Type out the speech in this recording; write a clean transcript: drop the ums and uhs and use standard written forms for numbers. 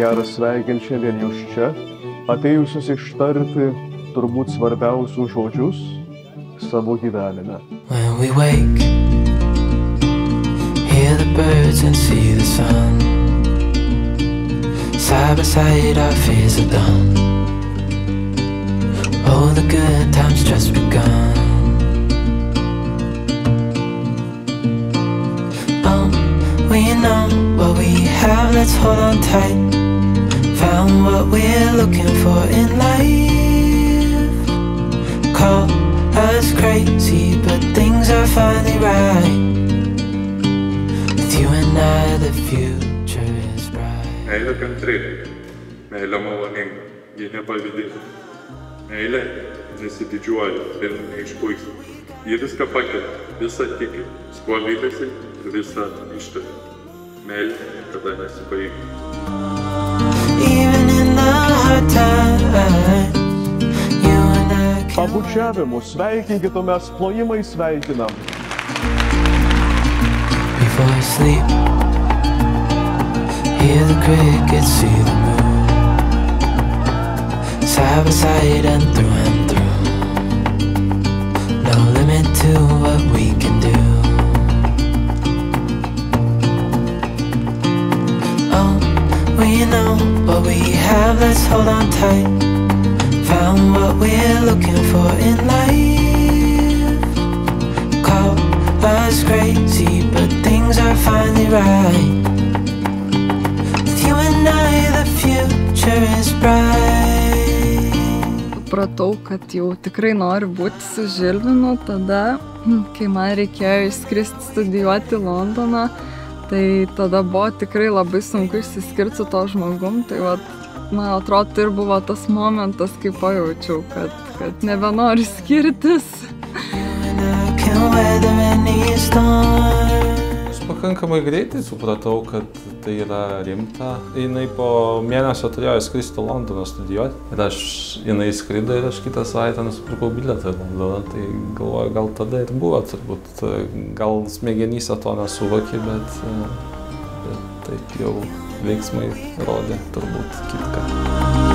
gera sveikinti šiandien jūs čia, atėjusius ištarti turbūt svarbiausius žodžius savo gyvenime. When we wake, hear the birds and see the sun. Side by side our fears are done. Oh, the good times just begun. We know what we have, let's hold on tight. Found what we're looking for in life. Call us crazy, but things are finally right. With you and I, the future is bright. Meilė kantrybė, meilė maloninga, ji nepavydėta. Meilė nesididžiuoja ir neišpuiksta. Ji viską pakelia, visą tiki, kuo vylėsi ir visą ištari. Meilė niekada nesibaigia. Pabučiavimu sveikinkit, o mes plojimai sveikinam. Before I sleep, hear the crickets, see the moon. Side by side and through. No limit to what we can do. We know what we have, let's hold on tight. Found what we're looking for in life. Call us crazy, but things are finally right. With you and I, the future is bright. Supratau, kad jau tikrai noriu būti su Žilvinu tada, kai man reikėjo išskristi studijuoti į Londoną. Tai tada buvo tikrai labai sunku išsiskirti su to žmogum, tai man atrodo, tai ir buvo tas momentas, kai pajaučiau, kad nebenoriu skirtis. Aš pakankamai greitai supratau, kad tai yra rimta. Jinai po mėnesio turėjo skristi į Londoną studijuoti. Ir jinai skrido ir aš kitą savaitę nusipirkau bilietą į Londoną. Tai galvoju, gal tada ir buvo turbūt. Gal smegenyse to nesuvokė, bet taip jau veiksmai rodė turbūt kitką.